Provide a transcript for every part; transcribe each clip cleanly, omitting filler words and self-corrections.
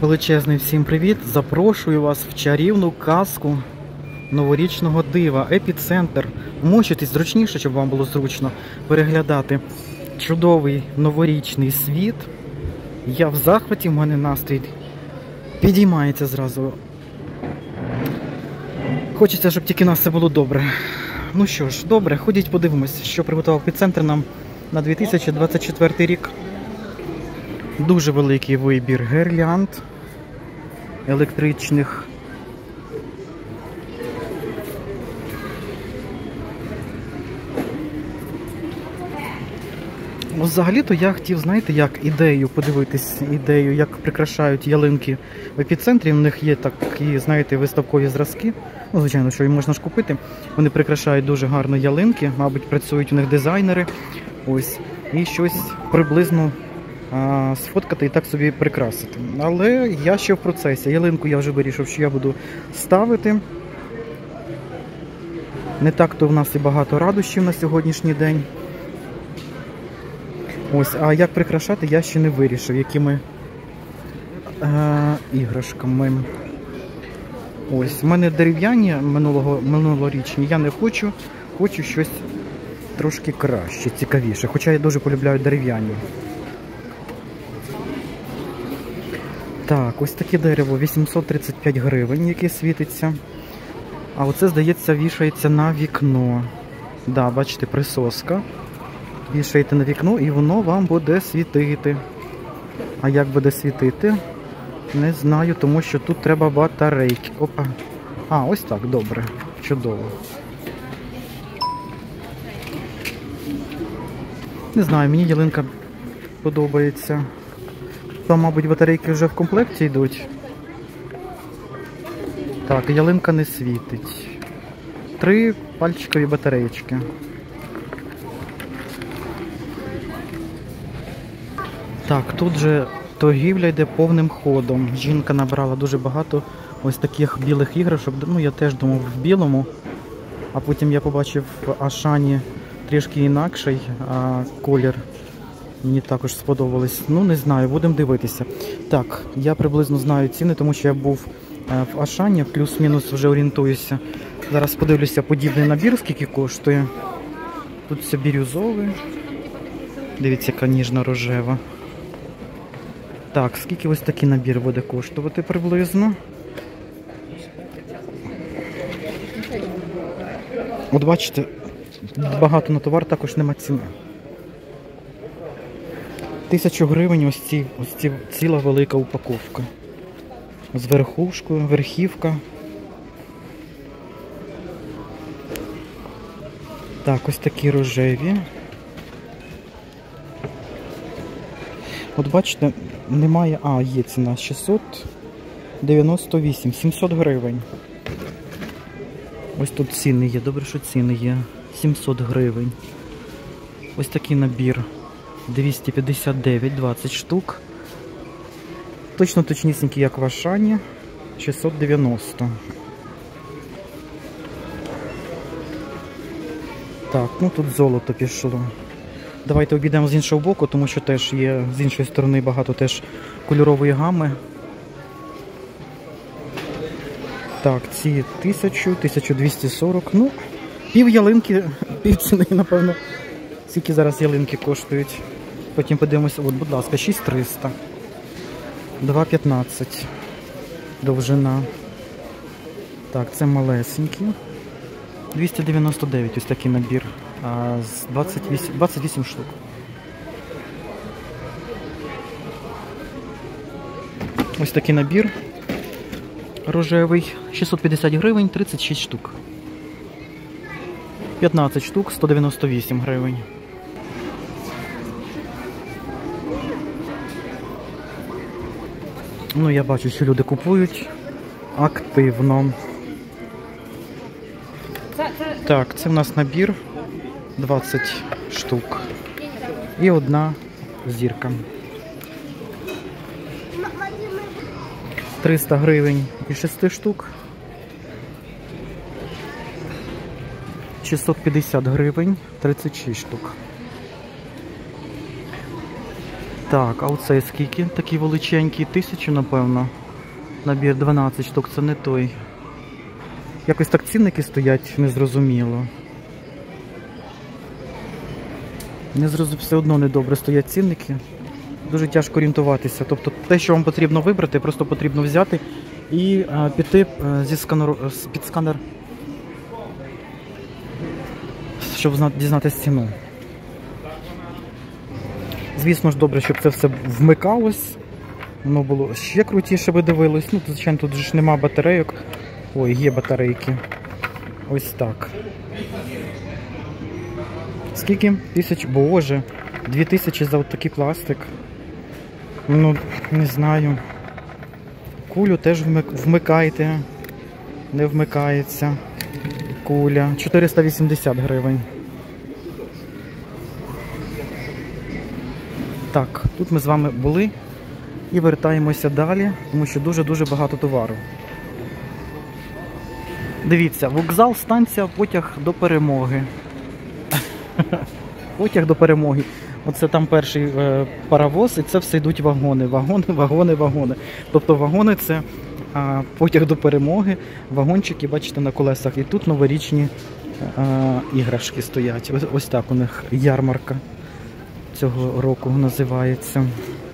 Величезний всім привіт! Запрошую вас в чарівну казку новорічного дива, епіцентр. Мочитесь зручніше, щоб вам було зручно переглядати чудовий новорічний світ. Я в захваті, в мене настрій підіймається зразу. Хочеться, щоб тільки у нас все було добре. Ну що ж, добре, ходіть подивимось, що приготував епіцентр нам на 2024 рік. Дуже великий вибір гірлянд електричних. Взагалі-то я хотів, знаєте, як ідею подивитись, як прикрашають ялинки в епіцентрі. У них є такі, знаєте, виставкові зразки. Ну, звичайно, що їм можна ж купити. Вони прикрашають дуже гарно ялинки, мабуть, працюють у них дизайнери. Ось. І щось приблизно сфоткати і так собі прикрасити. Але я ще в процесі. Ялинку я вже вирішив, що я буду ставити. Не так-то в нас і багато радощів на сьогоднішній день. Ось, а як прикрашати, я ще не вирішив, якими іграшками. Ось, у мене дерев'яні минулорічні, я не хочу. Хочу щось трошки краще, цікавіше. Хоча я дуже полюбляю дерев'яні. Так, ось таке дерево, 835 гривень, яке світиться. А оце, здається, вішається на вікно. Да, бачите, присоска. Вішаєте на вікно і воно вам буде світити. А як буде світити? Не знаю, тому що тут треба батарейки. Опа. А, ось так, добре. Чудово. Не знаю, мені ялинка подобається. Там, мабуть, батарейки вже в комплекті йдуть. Так, ялинка не світить. 3 пальчикові батареєчки. Так, тут же торгівля йде повним ходом. Жінка набрала дуже багато ось таких білих іграшок. Ну, я теж думав в білому. А потім я побачив в Ашані трішки інакший колір. Мені також сподобалось. Ну, не знаю, будемо дивитися. Так, я приблизно знаю ціни, тому що я був в Ашані, плюс-мінус вже орієнтуюся. Зараз подивлюся подібний набір, скільки коштує. Тут все бірюзове. Дивіться, яка ніжна рожева. Так, скільки ось такий набір буде коштувати приблизно? От бачите, багато на товар, також нема ціни. 1000 гривень ось ці ціла велика упаковка. З верхушкою, верхівка. Так, ось такі рожеві. От бачите, немає... А, є ціна 698, 700 гривень. Ось тут ціни є, добре, що ціни є. 700 гривень. Ось такий набір. 259, 20 штук. Точнісінький, як в Ашані. 690. Так, ну тут золото пішло. Давайте обійдемо з іншого боку, тому що теж є з іншої сторони багато теж кольорової гами. Так, ці 1000, 1240. Ну, пів ялинки, пів ціни, напевно. Скільки зараз ялинки коштують. Потім подивимося, от, будь ласка, 6300. 2,15 довжина. Так, це малесенькі. 299 ось такий набір. З 28 штук. Ось такий набір рожевий. 650 гривень, 36 штук. 15 штук, 198 гривень. Ну, я бачу, що люди купують активно. Так, це в нас набір 20 штук. І одна зірка. 300 гривень і 6 штук. 650 гривень, 36 штук. Так, а оцей скільки? Такий величенький, 1000, напевно. Набір 12 штук, це не той. Якось так цінники стоять, незрозуміло. Все одно недобре стоять цінники. Дуже тяжко орієнтуватися. Тобто те, що вам потрібно вибрати, просто потрібно взяти і піти під сканер, щоб дізнатися ціну. Звісно ж, добре, щоб це все вмикалось. Воно було ще крутіше, ви дивились. Ну, звичайно, тут ж нема батарейок. Ой, є батарейки. Ось так. Скільки? 1000? Боже, 2000 за отакий пластик. Ну, не знаю. Кулю теж вмикайте. Не вмикається. Куля. 480 гривень. Так, тут ми з вами були і вертаємося далі, тому що дуже-дуже багато товару. Дивіться, вокзал, станція, потяг до перемоги. Потяг до перемоги. Оце там перший паровоз, і це все йдуть вагони. Вагони, вагони, вагони. Тобто вагони – це потяг до перемоги, вагончики, бачите, на колесах. І тут новорічні іграшки стоять. Ось так у них ярмарка цього року називається.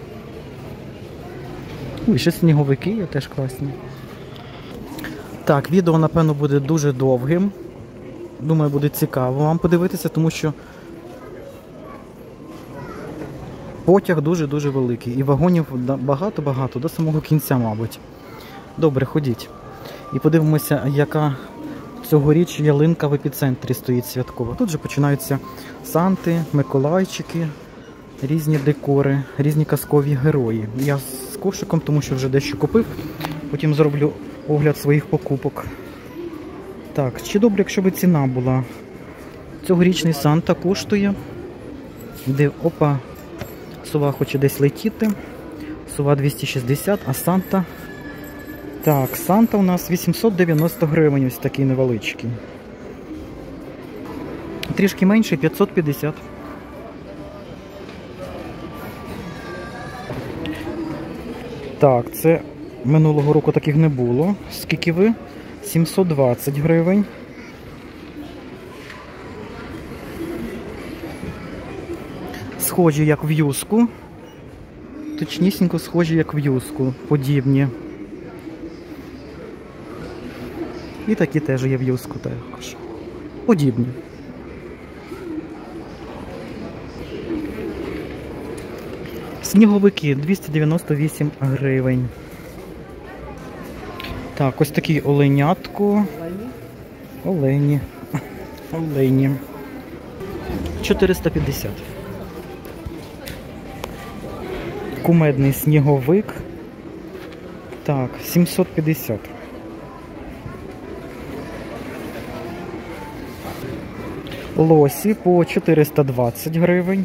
І ще сніговики є теж класні. Так, відео, напевно, буде дуже довгим. Думаю, буде цікаво вам подивитися, тому що потяг дуже-дуже великий. І вагонів багато-багато, до самого кінця, мабуть. Добре, ходіть. І подивимося, яка цьогоріч ялинка в епіцентрі стоїть святкова. Тут же починаються Санти, Миколайчики, різні декори, різні казкові герої. Я з кошиком, тому що вже дещо купив. Потім зроблю огляд своїх покупок. Так, чи добре, якщо б ціна була? Цьогорічний Санта коштує. Опа, сова хоче десь летіти. Сова 260, а Санта... Так, Санта у нас 890 гривень, ось такий невеличкий. Трішки менше, 550. Так, це минулого року таких не було. Скільки ви? 720 гривень. Схожі як в юску. Точнісінько схожі як в юску. Подібні. І такі теж є в юску також. Подібні. Сніговики 298 гривень. Так, ось такий оленятко. Олені. 450. Кумедний сніговик. Так, 750. Лосі по 420 гривень.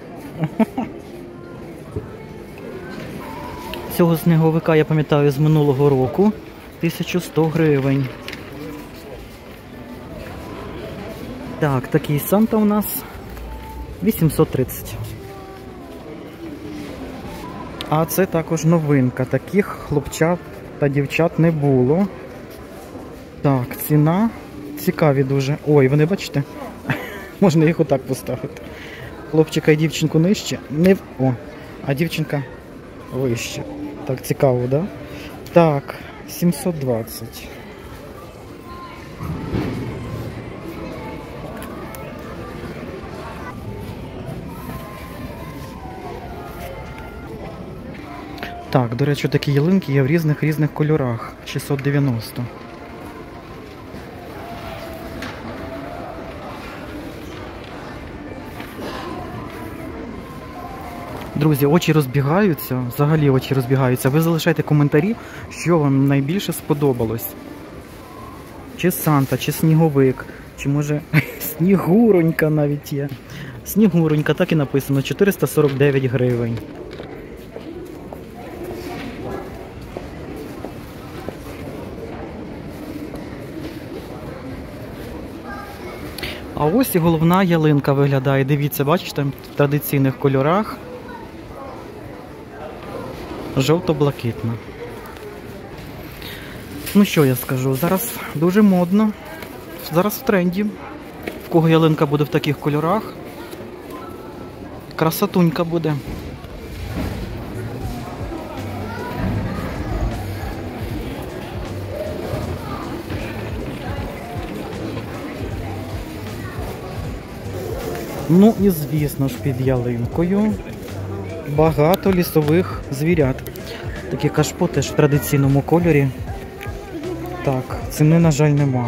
Цього сніговика я пам'ятаю з минулого року. 1100 гривень. Так, такий Санта у нас 830. А це також новинка. Таких хлопчат та дівчат не було. Так, ціна цікаві дуже. Ой, вони бачите? Можна їх отак поставити. Хлопчика і дівчинку нижче. А дівчинка вище. Так, цікаво, да? Так, 720. Так, до речі, такі ялинки є в різних кольорах. 690. Друзі, очі розбігаються, взагалі очі розбігаються. Ви залишайте коментарі, що вам найбільше сподобалось. Чи Санта, чи сніговик, чи може Снігуронька навіть є. Снігуронька, так і написано, 449 гривень. А ось і головна ялинка виглядає, дивіться, бачите, в традиційних кольорах. жовто-блакитна. Ну що я скажу, зараз дуже модно, зараз в тренді. В кого ялинка буде в таких кольорах, красотунька буде. Ну і звісно ж під ялинкою багато лісових звірят. Такі кашпо теж в традиційному кольорі. Так, ціни, на жаль, нема.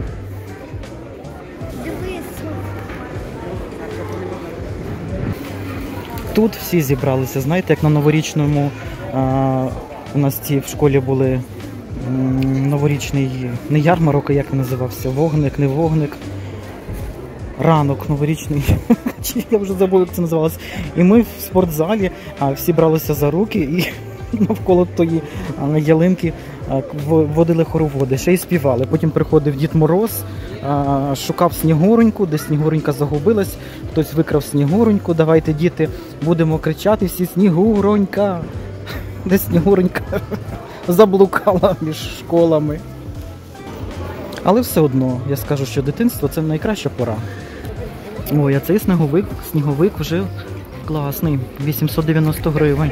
Тут всі зібралися, знаєте, як на новорічному, у нас ці в школі були новорічний, не ярмарок, а як він називався, вогник, не вогник, ранок новорічний, я вже забув, як це називалося. І ми в спортзалі всі бралися за руки і навколо тої ялинки водили хороводи, ще й співали. Потім приходив Дід Мороз, шукав Снігуроньку, де Снігуронька загубилась, хтось викрав Снігуроньку, давайте, діти, будемо кричати всі Снігуронька, де Снігуронька заблукала між школами. Але все одно, я скажу, що дитинство – це найкраща пора. Ой, а цей сніговик вже класний, 890 гривень.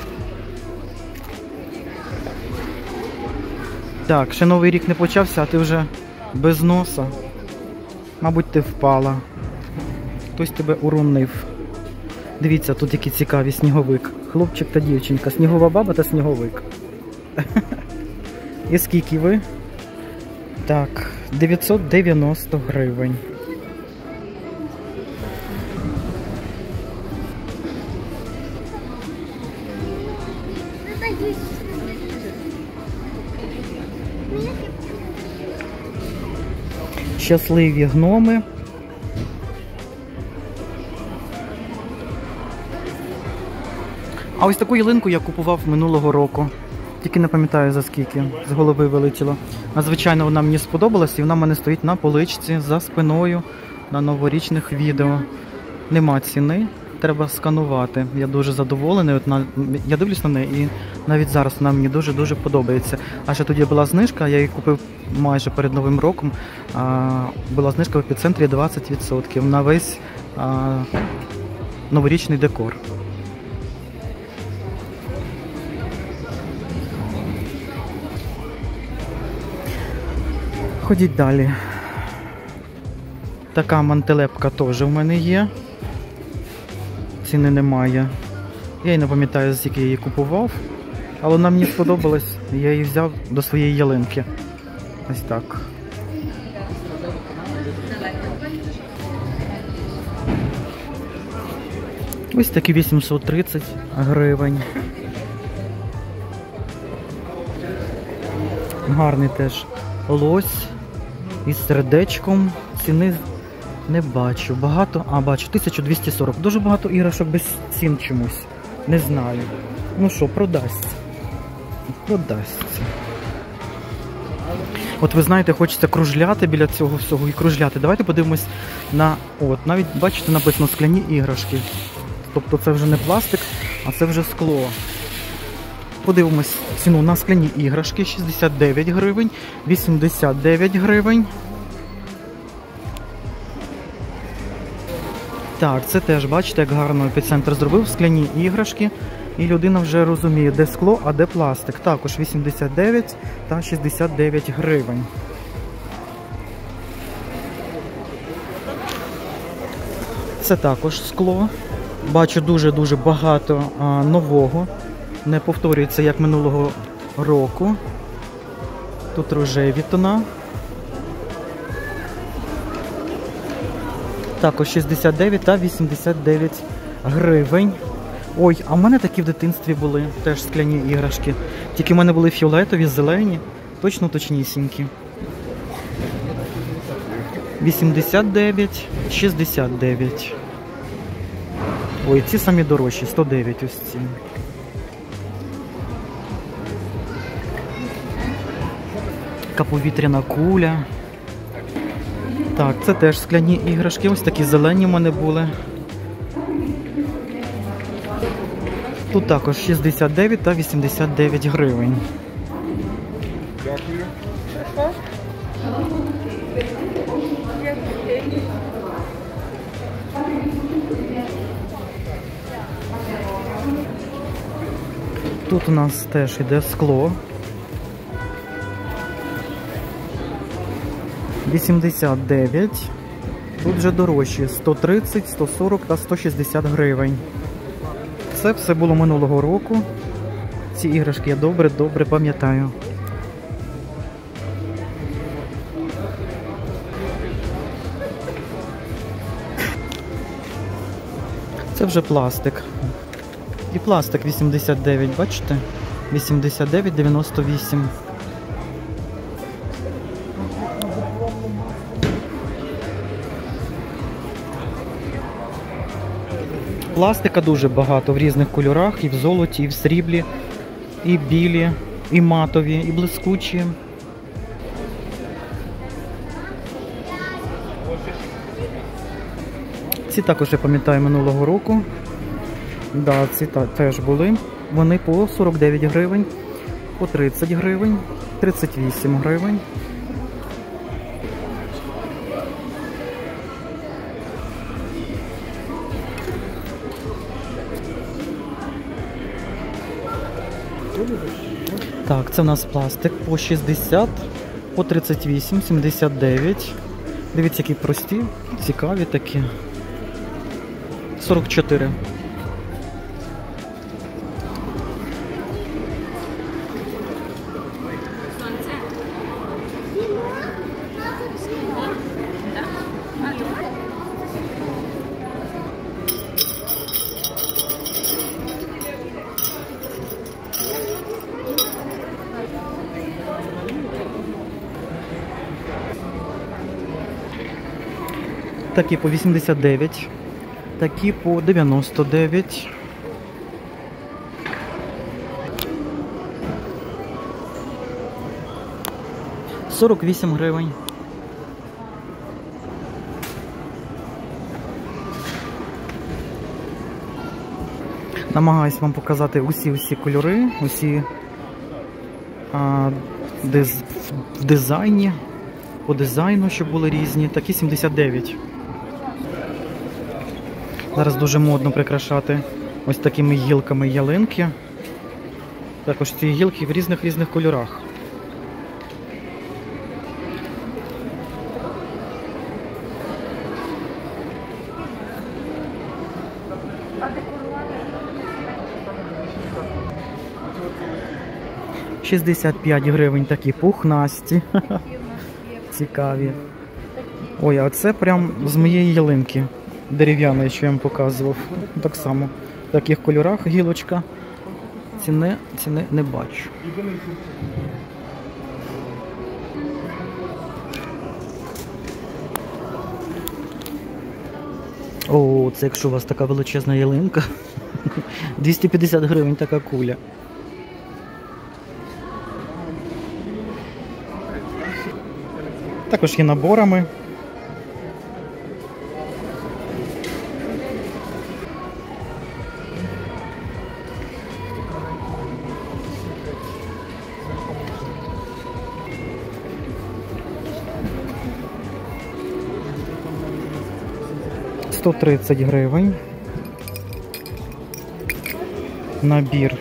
Так, ще новий рік не почався, а ти вже без носа. Мабуть, ти впала. Хтось тебе уронив. Дивіться, тут який цікавий сніговик. Хлопчик та дівчинка. Снігова баба та сніговик. І скільки ви? Так, 990 гривень. Щасливі гноми. А ось таку ялинку я купував минулого року. Тільки не пам'ятаю за скільки, з голови вилетіло. Надзвичайно вона мені сподобалась і вона в мене стоїть на поличці за спиною на новорічних відео. Нема ціни, треба сканувати. Я дуже задоволений. Я дивлюсь на неї і навіть зараз вона мені дуже-дуже подобається. А ще тоді була знижка, я її купив майже перед Новим роком. Була знижка в епіцентрі 20% на весь новорічний декор. Ходіть далі. Така мантелепка теж в мене є. Ціни немає. Я й не пам'ятаю, з якої я її купував. Але вона мені сподобалась. Я її взяв до своєї ялинки. Ось так. Ось такі 830 гривень. Гарний теж лось із сердечком. Ціни не бачу. Багато, бачу, 1240. Дуже багато іграшок без цін чомусь. Не знаю. Ну що, продасться. Продасться. От ви знаєте, хочеться кружляти біля цього всього і кружляти. Давайте подивимось на, от, навіть, бачите, написано скляні іграшки. Тобто це вже не пластик, а це вже скло. Подивимось ціну на скляні іграшки. 69 гривень, 89 гривень. Так, це теж, бачите, як гарно епіцентр зробив, скляні іграшки. І людина вже розуміє, де скло, а де пластик. Також 89 та 69 гривень. Це також скло. Бачу дуже-дуже багато нового. Не повторюється, як минулого року. Тут рожеві тона. Також 69 та 89 гривень. Ой, а в мене такі в дитинстві були теж скляні іграшки. Тільки в мене були фіолетові, зелені, точно точнісінькі. 89, 69. Ой, ці самі дорожчі, 109 ось ці. Повітряна куля. Так, це теж скляні іграшки. Ось такі зелені в мене були. Тут також 69 та 89 гривень. Дякую. Тут у нас теж іде скло. 89. Тут вже дорожчі. 130, 140 та 160 гривень. Це все було минулого року. Ці іграшки я добре пам'ятаю. Це вже пластик. І пластик 89, бачите? 89,98. Пластика дуже багато в різних кольорах, і в золоті, і в сріблі, і білі, і матові, і блискучі. Ці також я пам'ятаю минулого року. Да, ці теж були. Вони по 49 гривень, по 30 гривень, 38 гривень. Так, це в нас пластик по 60, по 38, 79. Дивіться, які прості, цікаві такі. 44. Такі по 89, такі по 99. $48 гривень. Намагаюсь вам показати усі кольори, усі в дизайні, по дизайну, щоб були різні. Такі 79. Зараз дуже модно прикрашати ось такими гілками ялинки. Також ці гілки в різних кольорах. $65 гривень такі пухнасті. Цікаві. Ой, а це прям з моєї ялинки дерев'яної, що я вам показував. Так само. В таких кольорах гілочка. Ціни не бачу. О, це якщо у вас така величезна ялинка. 250 гривень така куля. Також є наборами. $130 гривень. Набір.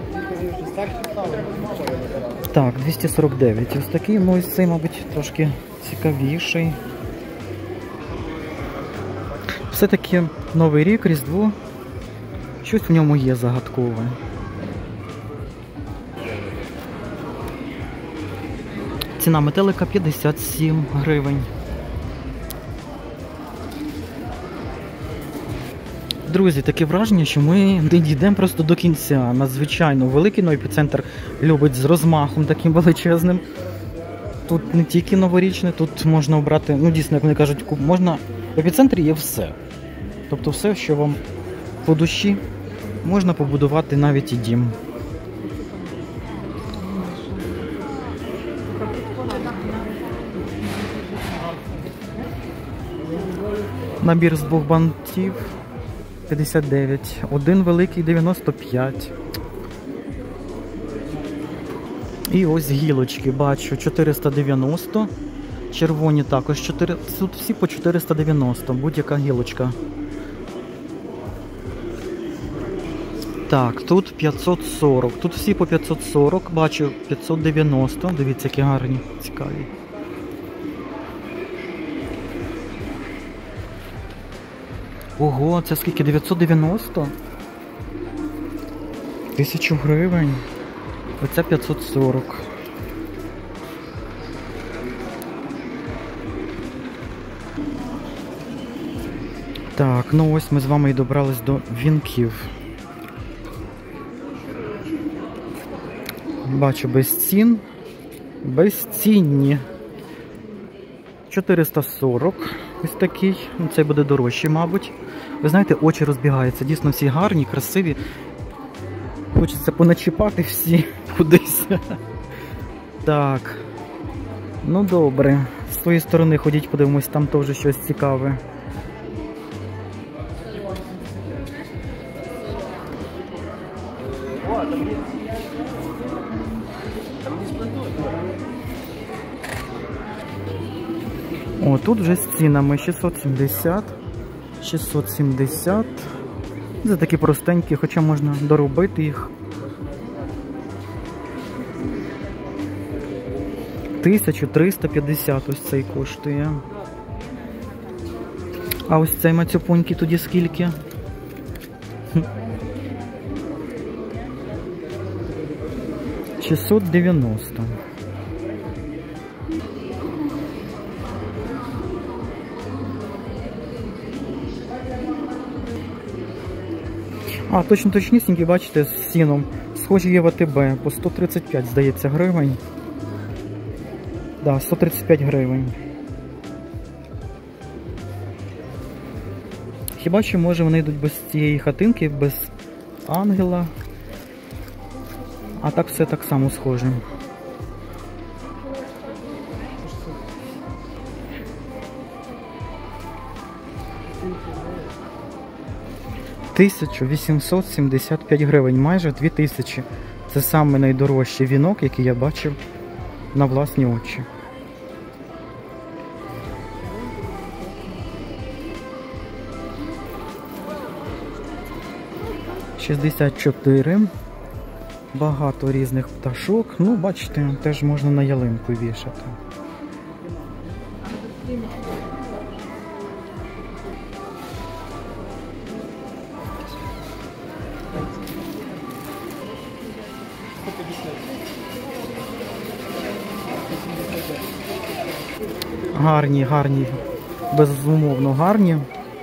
Так, 249. Ось такий, ну ось цей, мабуть, трошки цікавіший. Все-таки Новий рік, Різдво. Щось в ньому є загадкове. Ціна метелика 57 гривень. Друзі, таке враження, що ми не дійдемо просто до кінця. Надзвичайно великий, ну, епіцентр любить з розмахом таким величезним. Тут не тільки новорічне, тут можна обрати, ну дійсно, як вони кажуть, можна, в епіцентрі є все. Тобто все, що вам по душі, можна побудувати навіть і дім. Набір з 2 бантів 59. Один великий 95. І ось гілочки, бачу, 490. Червоні також 4. Тут всі по 490, будь-яка гілочка. Так, тут 540. Тут всі по 540, бачу 590. Дивіться, які гарні, цікаві. Ого, це скільки? 990? 1000 гривень. Оце 540. Так, ну ось ми з вами і добрались до вінків. Бачу без цін. Безцінні. 440. Ось такий. Ну, цей буде дорожчий, мабуть. Ви знаєте, очі розбігаються. Дійсно всі гарні, красиві. Хочеться поначіпати всі кудись. Так. Ну добре. З тої сторони ходіть, подивимось, там теж щось цікаве. О, тут вже з цінами 670. 670. Це такі простенькі, хоча можна доробити їх. 1350 ось цей коштує. А ось цей мацюпонький тоді скільки? — 690. А, точнісінькі, бачите, з сіном. Схожі є в АТБ. По 135, здається, гривень. Да, 135 гривень. Хіба що, може, вони йдуть без цієї хатинки, без ангела. А так все так само схоже. — 1875 гривень, майже 2000. Це саме найдорожчий вінок, який я бачив на власні очі. — 64. Багато різних пташок. Ну, бачите, теж можна на ялинку вішати. Гарні, гарні, безумовно гарні.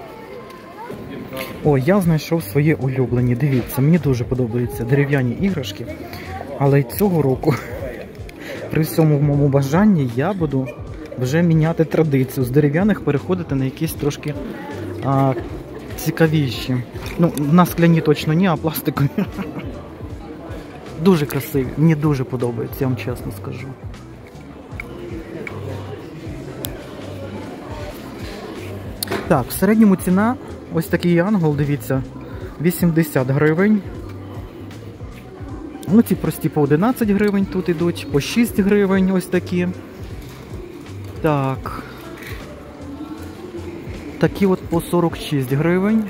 О, я знайшов свої улюблені. Дивіться, мені дуже подобаються дерев'яні іграшки. Але й цього року, при всьому моєму бажанні, я буду вже міняти традицію. З дерев'яних переходити на якісь трошки цікавіші. Ну, на скляні точно ні, а пластикові. Дуже красиві. Мені дуже подобається, я вам чесно скажу. Так, в середньому ціна, ось такий ангел, дивіться, 80 гривень. Ну, ці прості по 11 гривень тут ідуть, по 6 гривень ось такі. Так. Такі от по 46 гривень.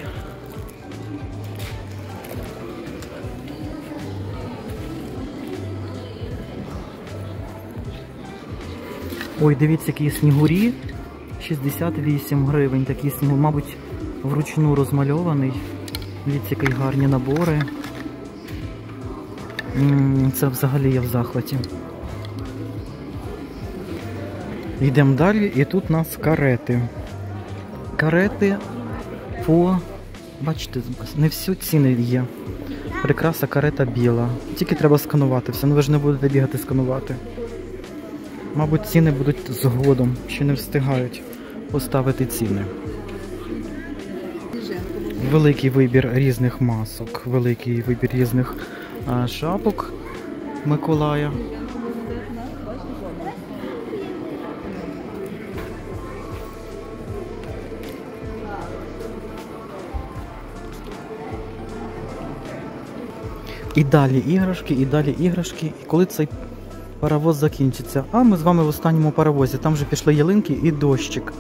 Ой, дивіться, які снігурі. 68 гривень такий снігур, мабуть, вручну розмальований. Дивіться, які гарні набори. Це взагалі я в захваті. Йдемо далі, і тут у нас карети. Карети по... Бачите, не всі ціни є. Прикраса карета біла. Тільки треба сканувати все, ну ви ж не будете бігати сканувати. Мабуть, ціни будуть згодом, ще не встигають поставити ціни. Великий вибір різних масок, великий вибір різних шапок Миколая. І далі іграшки, і далі іграшки. І коли цей паровоз закінчиться? А ми з вами в останньому паровозі. Там вже пішли ялинки і дощик.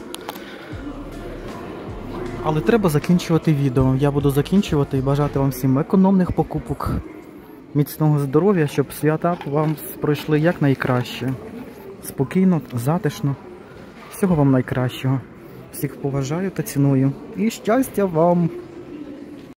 Але треба закінчувати відео. Я буду закінчувати і бажати вам всім економних покупок, міцного здоров'я, щоб свята вам пройшли якнайкраще. Спокійно, затишно. Всього вам найкращого. Всіх поважаю та ціную. І щастя вам!